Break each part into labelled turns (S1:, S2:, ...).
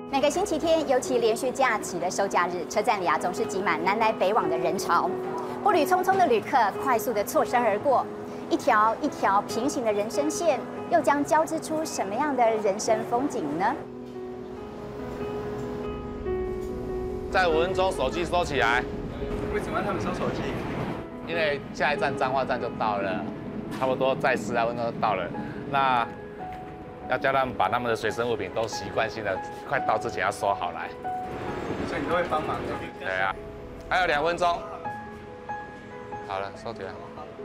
S1: 每个星期天，尤其连续假期的收假日，车站里总是挤满南来北往的人潮。步履匆匆的旅客快速的错身而过，一条一条平行的人生线，又将交织出什么样的人生风景呢？
S2: 在5分钟，手机收起来。
S3: 为什么要他们收手机？
S2: 因为下一站彰化站就到了，差不多在10来分钟就到了。那要叫他们把他们的随身物品都习惯性的快到之前要收好来。
S3: 所以你都会帮忙的。
S2: 对啊，还有2分钟。好了，收起来。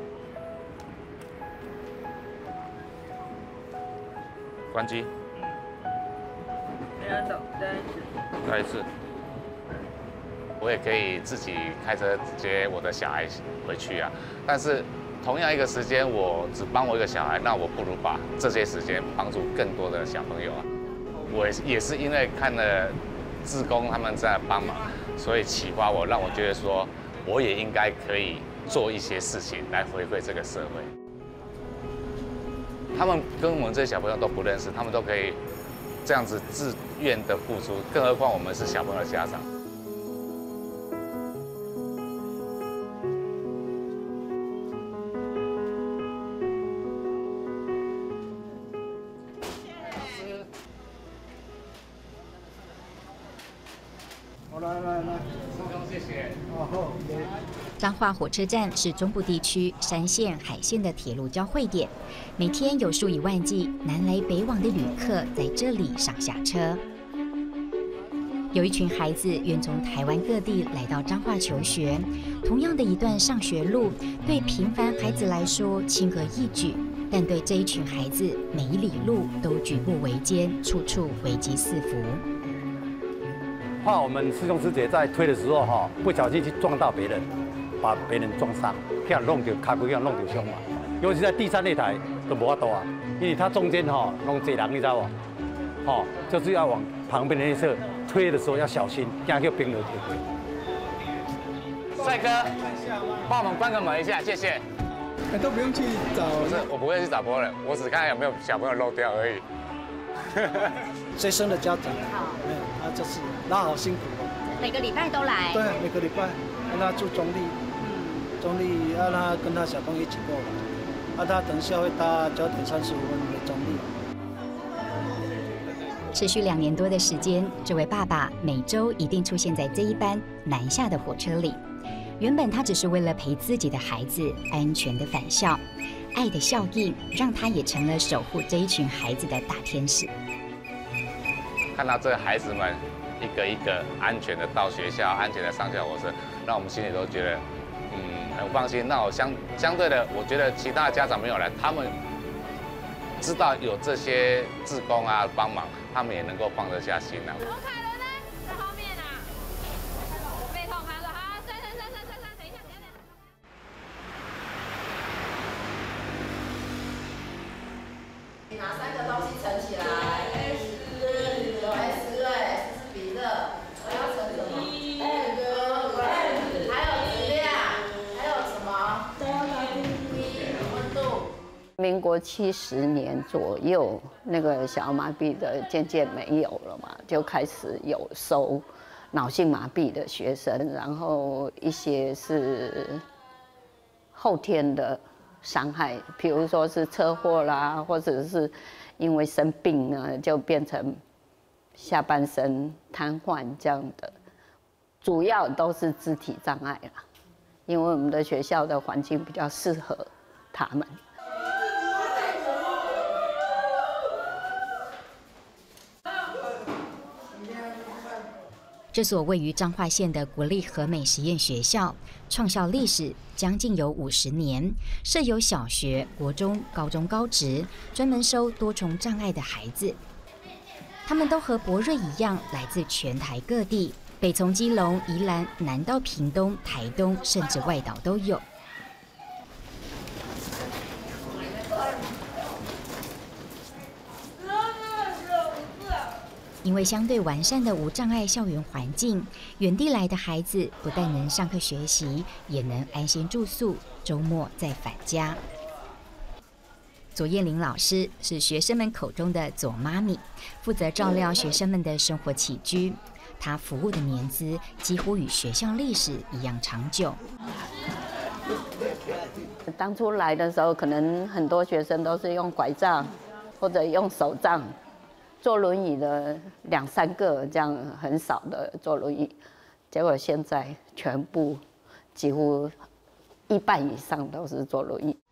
S2: 关机。
S4: 没有走，
S2: 再一次。我也可以自己开车接我的小孩回去啊，但是同样一个时间，我只帮我一个小孩，那我不如把这些时间帮助更多的小朋友啊。我也是因为看了志工他们在帮忙，所以启发我，让我觉得说，我也应该可以做一些事情来回馈这个社会。他们跟我们这些小朋友都不认识，他们都可以这样子自愿的付出，更何况我们是小朋友的家长。
S1: 彰化火车站是中部地区山线、海线的铁路交汇点，每天有数以万计南来北往的旅客在这里上下车。有一群孩子愿从台湾各地来到彰化求学，同样的一段上学路，对平凡孩子来说轻而易举，但对这一群孩子，每一里路都举步维艰，处处危机四伏。
S5: 怕我们师兄师姐在推的时候不小心去撞到别人，把别人撞伤，这样弄到脚骨，这样弄到胸嘛。尤其在第3那台都无法度啊，因为它中间弄多人，你知道不？就是要往旁边的那侧推的时候要小心，这样叫冰流铁轨。
S2: 帅哥，帮我们关个门一下，谢谢。
S3: 都不用去找。
S2: 不是，我不会去找别人，我只看有没有小朋友漏掉而已。
S6: 最生的家长，就是他好辛苦哦。
S1: 每个礼拜都来。
S6: 对，每个礼拜让他住中立，中立让他跟他小朋友一起过来，他等下会搭9点35分回中立。
S1: 持续2年多的时间，这位爸爸每周一定出现在这一班南下的火车里。原本他只是为了陪自己的孩子安全的返校，爱的效应让他也成了守护这一群孩子的大天使。
S2: 看到这孩子们一个一个安全的到学校，安全的上下火车，让我们心里都觉得很放心。那我相对的，我觉得其他的家长没有来，他们知道有这些志工啊帮忙，他们也能够放得下心啊。
S7: 罗凯伦呢？在后面啊。背痛还说好，算，等一下。
S8: 你拿3个东西盛起来。S 对，是比热，我要盛什么？还有质量，还有什么？温度。
S4: 民国70年左右，那个小儿麻痹的渐渐没有了嘛，就开始有收脑性麻痹的学生，然后一些是后天的伤害，比如说是车祸啦，或者是因为生病呢，就变成下半身瘫痪这样的，主要都是肢体障碍啦，因为我们的学校的环境比较适合他们。
S1: 这所位于彰化县的国立和美实验学校，创校历史将近有50年，设有小学、国中、高中、高职，专门收多重障碍的孩子。他们都和博瑞一样，来自全台各地，北从基隆、宜兰，南到屏东、台东，甚至外岛都有。因为相对完善的无障碍校园环境，远地来的孩子不但能上课学习，也能安心住宿，周末再返家。 左燕玲老师是学生们口中的左妈咪，负责照料学生们的生活起居。她服务的年资几乎与学校历史一样长久。
S4: 当初来的时候，可能很多学生都是用拐杖或者用手杖，坐轮椅的2、3个，这样很少的坐轮椅。结果现在全部几乎1半以上都是坐轮椅。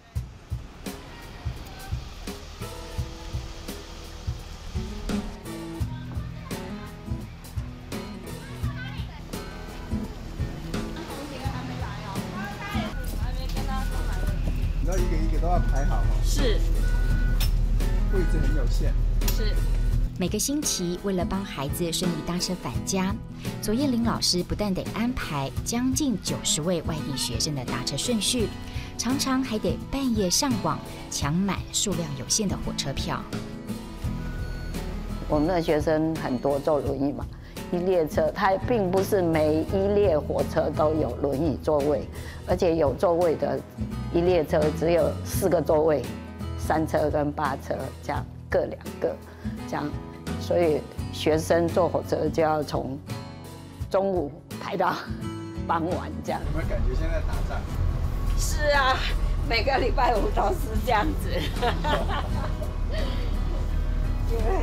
S3: 你要一个一个都要排好哦。
S9: 是。
S3: 位置很有限。
S9: 是。
S1: 每个星期，为了帮孩子顺利搭车返家，左燕玲老师不但得安排将近90位外地学生的搭车顺序，常常还得半夜上网抢满数量有限的火车票。
S4: 我们的学生很多坐轮椅嘛，一列车它并不是每一列火车都有轮椅座位，而且有座位的一列车只有4个座位，3车跟8车这样各2个，这样。所以学生坐火车就要从中午排到傍晚这样。
S3: 有没有感觉现在打仗？
S9: 是啊，每个礼拜5都是这样子。因为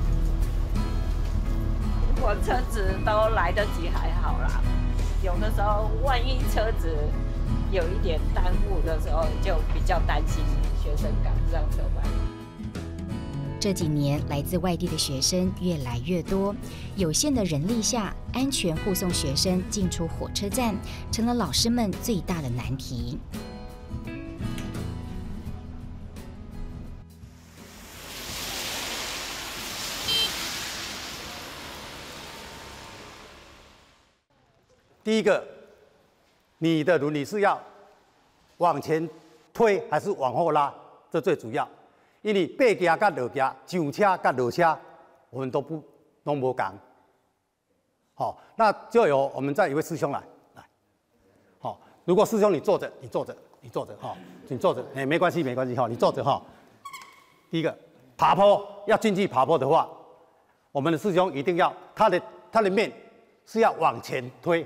S9: 我车子都来得及还好啦，有的时候万一车子有一点耽误的时候，就比较担心学生赶不上车班。
S1: 这几年，来自外地的学生越来越多，有限的人力下，安全护送学生进出火车站，成了老师们最大的难题。
S5: 第一个，你的轮椅是要往前推还是往后拉？这最主要。因为爬架跟落架、上车跟落车，我们都不讲。好，那就由我们再一位师兄来。好，如果师兄你坐着，你坐着，哈，你坐着，没关系，哈，你坐着哈。第一个，爬坡要进去爬坡的话，我们的师兄一定要他的面是要往前推，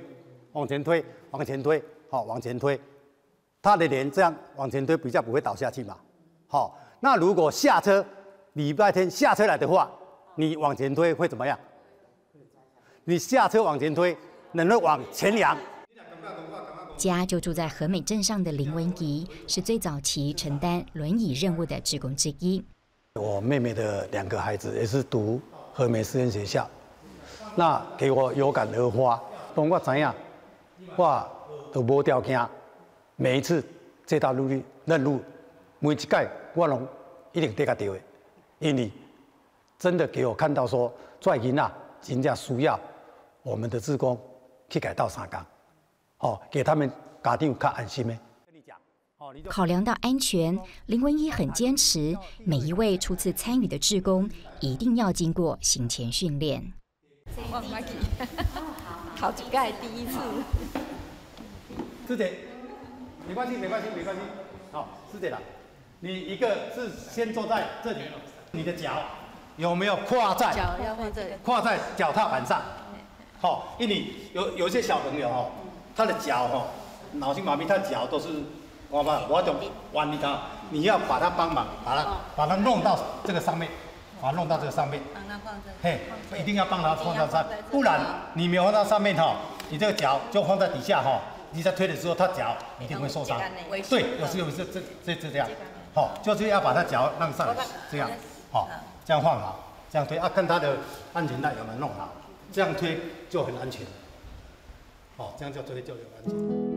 S5: 好，往前推，他的脸这样往前推比较不会倒下去嘛，好。那如果下车，礼拜天下车来的话，你往前推会怎么样？你下车往前推，能够往前仰。
S1: 家就住在和美镇上的林文仪，是最早期承担轮椅任务的志工之一。
S5: 我妹妹的2个孩子也是读和美实验学校，那给我有感而发，当我知影，我都无条件，每一次这道任务，每一届我拢一定得甲对的，因为真的给我看到说，这囡仔真正需要我们的志工去改道3工，哦，给他们家长较安心的。
S1: 考量到安全，林文一很坚持，每一位初次参与的志工一定要经过行前训练。
S9: 忘记，考几届第1次。
S5: 师姐，没关系。好，师姐啦。你一个是先坐在这里，你的脚有没有跨在脚踏板上？好，因为有些小朋友哦，他的脚哦，脑性麻痹，他的脚都是我懂弯你他，你要把他帮忙，把他弄到这个上面，把它弄到这个上面。
S9: 帮他放这。
S5: 嘿，一定要帮他放到上，不然你没有放到上面哈，你这个脚就放在底下哈，你在推的时候，他脚一定会受伤。对，有时候这样。好，就是要把他脚让上来，这样，好，这样放好，这样推啊，看他的安全带有没有弄好，这样推就很安全。好，这样就推就有安全。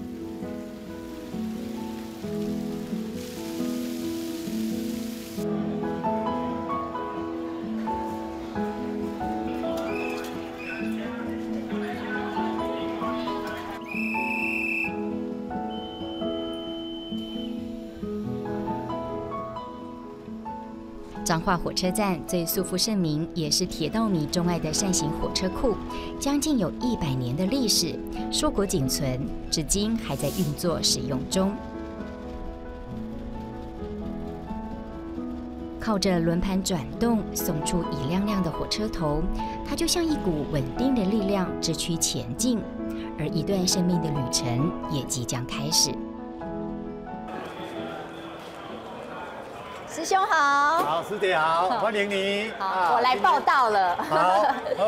S1: 彰化火车站最素负盛名，也是铁道迷钟爱的扇形火车库，将近有100年的历史，硕果仅存，至今还在运作使用中。 靠着轮盘转动，送出一亮亮的火车头，它就像一股稳定的力量直驱前进，而一段生命的旅程也即将开始。
S10: 师兄好，
S5: 好，师姐好，欢迎你。
S10: 好，我来报道了。
S5: 好，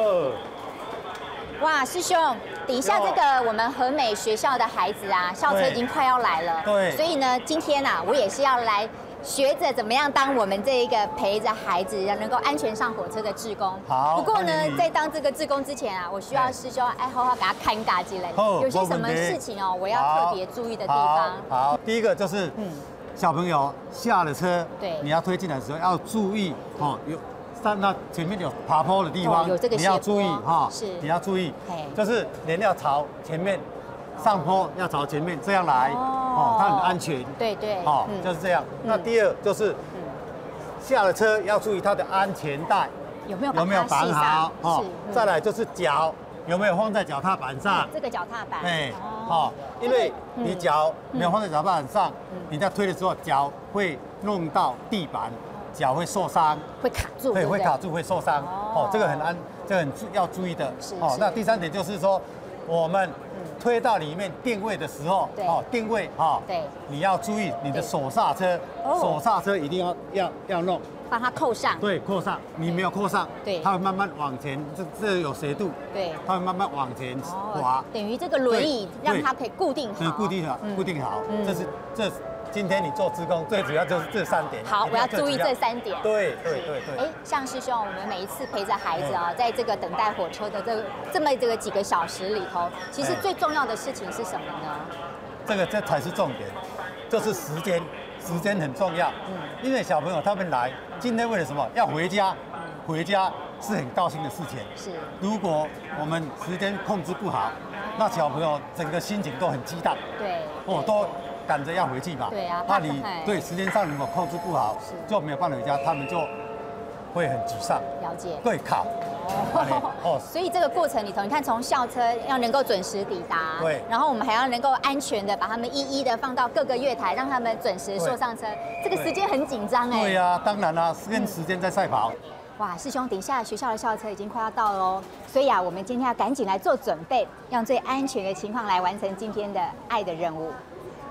S10: 哇，师兄，底下这个我们和美学校的孩子啊，校车已经快要来了。
S5: 对。
S10: 所以呢，今天啊，我也是要来学着怎么样当我们这一个陪着孩子能够安全上火车的志工。
S5: 好。
S10: 不过呢，在当这个志工之前啊，我需要师兄好好给他看尬之类。有些什么事情哦，我要特别注意的地方。
S5: 好，第一个就是小朋友下了车，
S10: 对，
S5: 你要推进来的时候要注意哦，那前面有爬坡的地方，
S10: 有这个
S5: 你要注意哈，
S10: 是，
S5: 你要注意，就是人要朝前面，上坡要朝前面，这样来哦，它很安全，
S10: 对对，
S5: 哦，就是这样。那第二就是下了车要注意它的安全带
S10: 有没有绑
S5: 好，哦，再来就是脚有没有放在脚踏板上，
S10: 这个脚踏板，
S5: 哦，因为你脚没有放在脚踏板上，你在推的时候脚会弄到地板。脚会受伤，
S10: 会卡住，
S5: 对，会卡住，会受伤。哦，这个很要注意的。哦，那第三点就是说，我们推到里面定位的时候，哦，定位哈，对，你要注意你的手刹车，手刹车一定要弄，
S10: 把它扣上。
S5: 对，扣上，你没有扣上，对，它会慢慢往前，这有斜度，对，它会慢慢往前滑。
S10: 等于这个轮椅让它可以固定好，
S5: 固定好，这。今天你做志工最主要就是这3点。
S10: 好，我要注意这3点。
S5: 对。
S10: 像师兄，我们每一次陪着孩子啊，在这个等待火车的这么几个小时里头，其实最重要的事情是什么呢？
S5: 这才是重点，就是时间很重要。因为小朋友他们来今天为了什么？要回家，回家是很高兴的事情。是。如果我们时间控制不好，那小朋友整个心情都很激荡。对。都赶着要回去嘛，对啊，怕你对时间上如果控制不好，就没有办法回家，他们就会很沮丧。了解。对，卡。
S10: 所以这个过程里头，你看从校车要能够准时抵达，对，然后我们还要能够安全的把他们一一的放到各个月台，让他们准时坐上车，这个时间很紧张哎。
S5: 对呀，当然啦，跟时间在赛跑。
S10: 哇，师兄，等一下学校的校车已经快要到喽，所以啊，我们今天要赶紧来做准备，用最安全的情况来完成今天的爱的任务。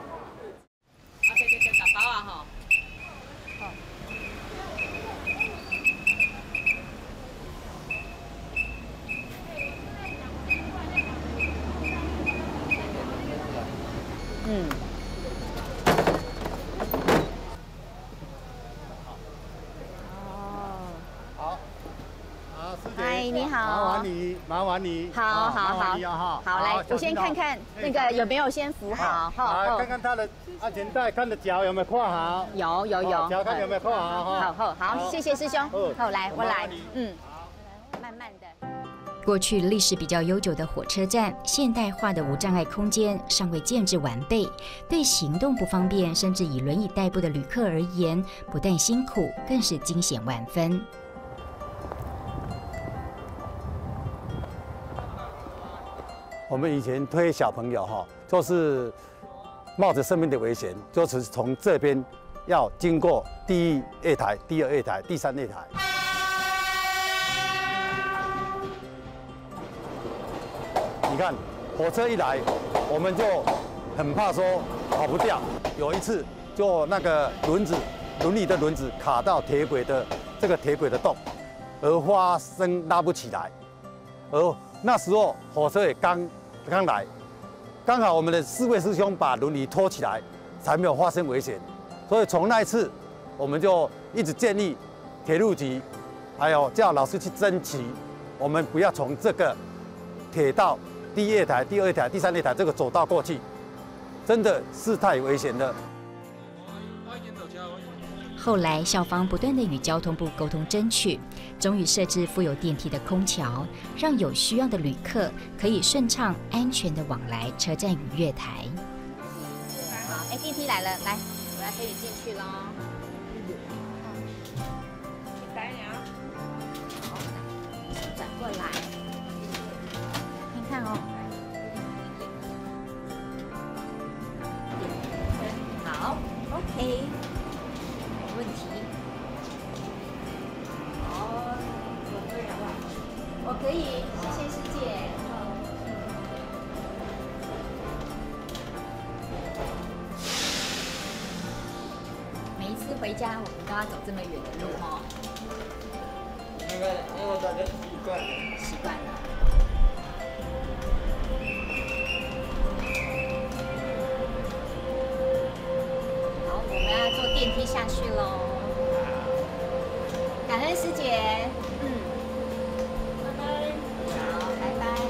S9: 打包啊哈。
S10: 嗨，你好。
S5: 麻烦你。
S10: 好，来，我先看看那个有没有先扶好。
S5: 好，看看他的安全带，看的脚有没有扣好。
S10: 有。
S5: 脚看有没有扣好。
S10: 好，谢谢师兄。好，来，我来。慢慢的。
S1: 过去历史比较悠久的火车站，现代化的无障碍空间尚未建制完备，对行动不方便甚至以轮椅代步的旅客而言，不但辛苦，更是惊险万分。
S5: 我们以前推小朋友就是冒着生命的危险，就是从这边要经过第1月台、第2月台、第3月台。你看，火车一来，我们就很怕说跑不掉。有一次，就那个轮椅的轮子卡到铁轨的洞，而发生拉不起来，而那时候火车也刚来，刚好我们的4位师兄把轮椅拖起来，才没有发生危险。所以从那一次，我们就一直建议铁路局，还有叫老师去争取，我们不要从这个铁道第1月台、第2月台、第3月台这个走道过去，真的是太危险了。
S1: 后来，校方不断地与交通部沟通争取，终于设置附有电梯的空桥，让有需要的旅客可以顺畅、安全地往来车站与月台。
S10: 好，电梯来了，来，我来陪你进去喽。来呀，好，转过来，看看哦。好 ，OK。问题， 家我们都要走这么远的路哦。
S6: 因为大家
S10: 习惯了。好，我们要坐电梯下去喽。感恩师姐。拜拜。好，拜拜。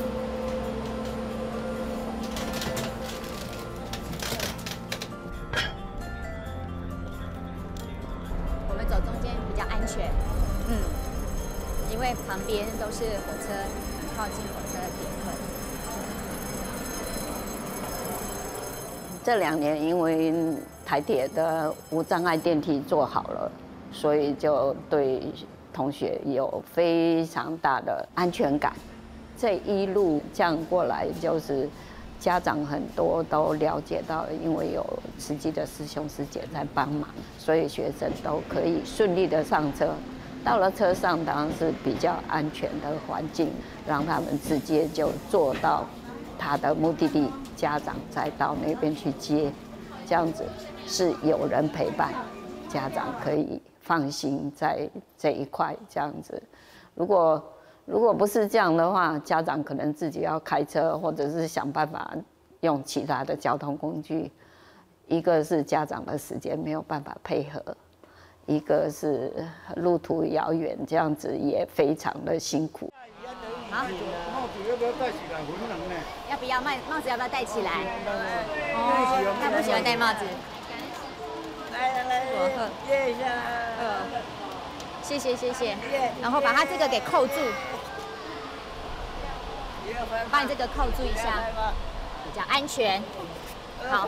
S10: 我们走中间比较安全。因为旁边都是火车，很靠近火车点位。
S4: 这2年因为台铁的无障碍电梯做好了，所以就对同学有非常大的安全感。这一路这样过来，就是家长很多都了解到，因为有慈济的师兄师姐在帮忙，所以学生都可以顺利的上车。到了车上当然是比较安全的环境，让他们直接就坐到他的目的地，家长再到那边去接，这样子是有人陪伴，家长可以放心在这一块这样子。如果不是这样的话，家长可能自己要开车，或者是想办法用其他的交通工具。一个是家长的时间没有办法配合。一个是路途遥远，这样子也非常的辛苦。
S10: 好，
S6: 帽子要不要戴起来？混冷呢？
S10: 要不要帽子要不要戴起来？哦，他不喜欢戴帽子。来，耶一下。谢谢。然后把他这个给扣住，把你这个扣住一下，比较安全。好。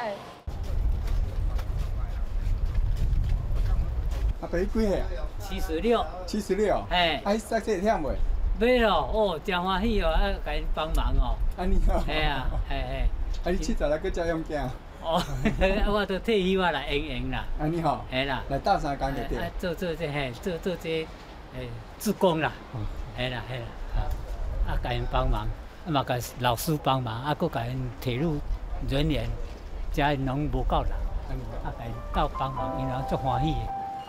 S3: 阿爸几岁啊
S11: ？76。
S3: 76。
S11: 哎。
S3: 啊，塞车忝袂？
S11: 袂咯，哦，真欢喜哦，啊，甲因帮忙哦。
S3: 安尼哦。
S11: 哎呀，哎。
S3: 啊，你70来搁照样囝？
S11: 哦，我都退休啊啦，用啦。
S3: 安尼吼。
S11: 哎啦。
S3: 来斗3工就对。
S11: 做这嘿，做这志工啦。哎啦。啊，甲因帮忙，啊嘛甲老师帮忙，啊，搁甲因铁路人员，遮因拢无够人，啊，甲因斗帮忙，因人足欢喜的。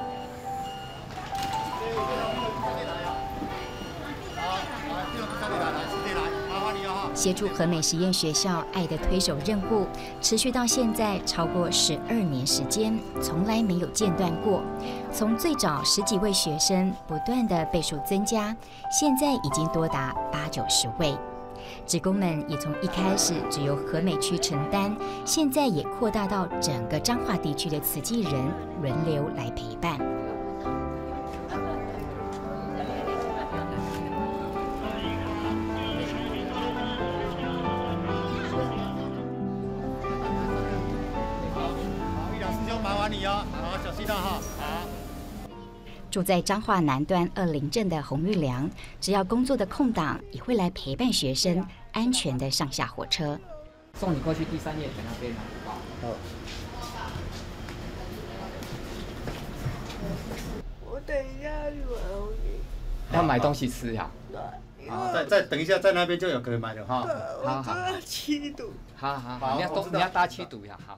S1: 协助和美实验学校爱的推手任务，持续到现在超过12年时间，从来没有间断过。从最早10几位学生，不断的倍数增加，现在已经多达80-90位。职工们也从一开始只由和美区承担，现在也扩大到整个彰化地区的慈济人轮流来陪伴。住在彰化南端2林镇的洪玉良，只要工作的空档，也会来陪伴学生安全的上下火车。
S12: 送你过去第3列那边了。好。
S8: 我等一下去买东西。
S12: 要买东西吃呀？
S5: 好，再等一下，在那边就有可以买了哈。
S8: 好好。我7堵。
S12: 好，你要搭7堵呀，好。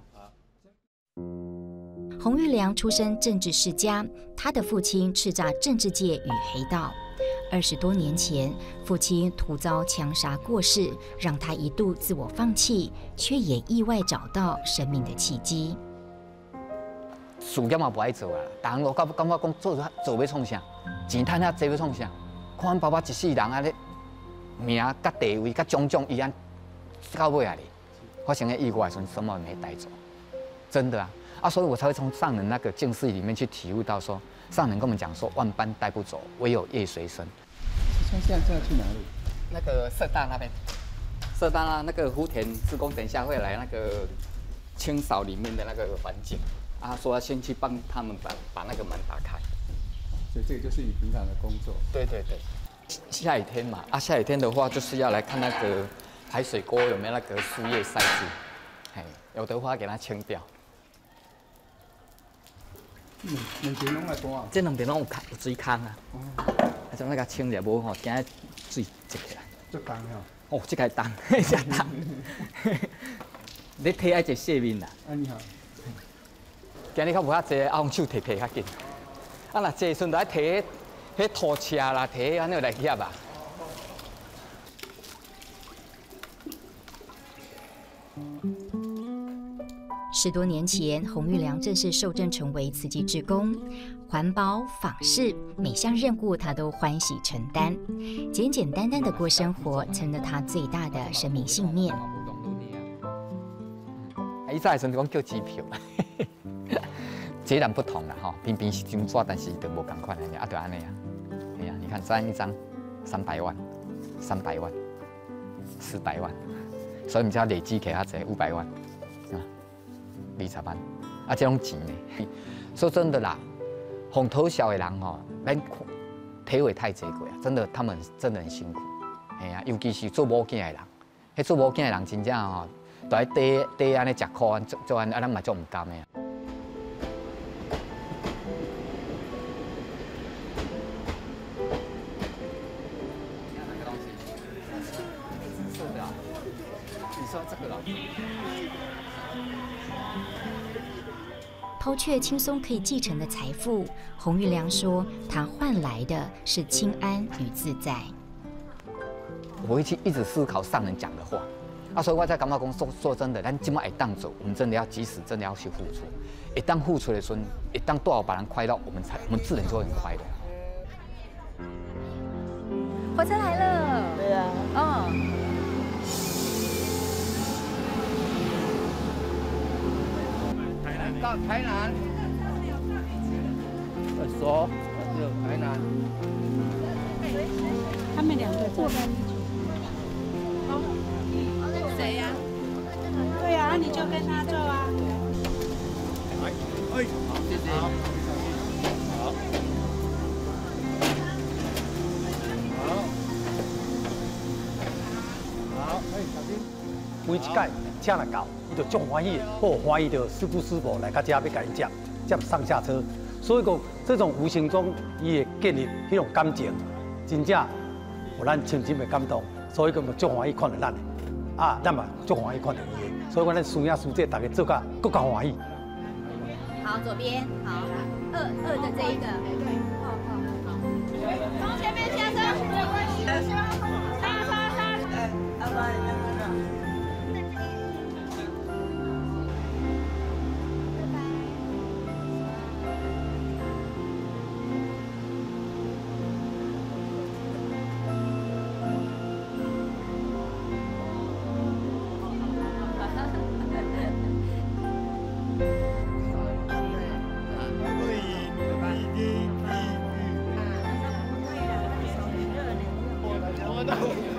S1: 洪玉良出身政治世家，他的父亲叱咤政治界与黑道。20多年前，父亲突遭枪杀过世，让他一度自我放弃，却也意外找到生命的契机。
S12: 事业嘛不爱做啊，人都感觉讲做要创啥，钱赚遐济要创啥？看阮爸爸一世人啊咧，名甲地位甲种种，伊安到尾啊哩，发生个意外时，什么也没带走，真的啊。所以我才会从上人那个境识里面去体悟到说，上人跟我们讲说，万般带不走，唯有业随身。
S3: 从现在去哪里？
S12: 那个社大那边，社大那个福田志工等一下会来那个清扫里面的那个环境，说要先去帮他们把那个门打开。
S3: 所以这个就是你平常的工作。
S12: 对。下雨天嘛，下雨天的话就是要来看那个排水沟有没有那个树叶塞住，有的话给它清掉。
S3: 两边拢来多啊？
S12: 这两边拢有水坑啊。将那个清了无吼，惊水积起来。
S3: 足重
S12: 哦。这个重，这重。你体爱一洗面啦。
S3: 你好。
S12: 今日较无遐济，啊，用手提较紧。啊，若坐时阵就爱提迄拖车啦，提安尼来箧啊。
S1: 10多年前，洪玉良正式受证成为慈济志工，环保访视每项任务他都欢喜承担，简简单单的过生活成了他最大的生命信念。
S12: 以前的时阵讲叫支票，截然不同啦吼，偏偏是金纸，但是就无同款安尼，啊，就安尼啊，哎呀，你看这样一张300万，300万，400万，所以我们才累积起遐济500万。 20万，啊，这种钱呢，说真的啦，红头小的人吼，咱体会太济过啊，真的，他们真的很辛苦，哎呀，尤其是做某囝的人，迄做某囝的人真正吼，都爱底安尼食苦，做安，咱嘛做唔甘的。你说这个了。
S1: 抛却轻松可以继承的财富，洪玉良说，他换来的是清安与自在。
S12: 我会去一直思考上人讲的话，啊，所以我在感觉讲说真的，咱今麦会当做，我们真的要及时，真的要去付出。一旦付出的时候，一旦多少把人快乐，我们自然就会很快乐。
S10: 火车来了。对啊。嗯。
S12: 到台南，说就台南。
S13: 他们两个坐在一起。谁呀？对呀，你就跟他坐啊。
S12: 好，谢谢。好。好，小心。
S5: 每一届请来到。 就足欢喜，好欢喜着师父师母来到这要甲伊接上下车，所以讲这种无形中伊会建立迄种感情，真正有咱深深的感动，所以讲足欢喜看到咱的，啊，咱嘛足欢喜看到伊的，所以讲咱师兄师姐大家做甲更加欢喜。
S10: 好，左边好，2的这一个，对，好。从前面下车，没有关系的，下。
S12: No.